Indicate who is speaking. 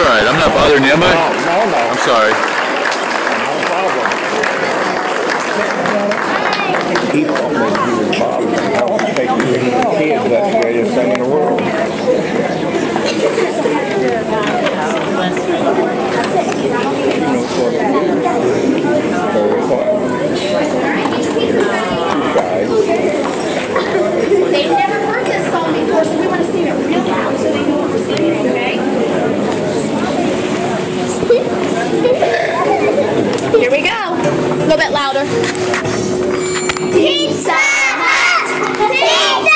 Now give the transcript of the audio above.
Speaker 1: alright. I'm not bothering you, am I?
Speaker 2: No.
Speaker 1: I'm sorry.
Speaker 2: No problem. Keep on making you involved. Take you to the kids. That's the greatest thing in the world.
Speaker 3: They've never heard this song before, so we want to sing it real loud so they know what we're singing, okay? Here we go. A little bit louder. Pizza Hut! Pizza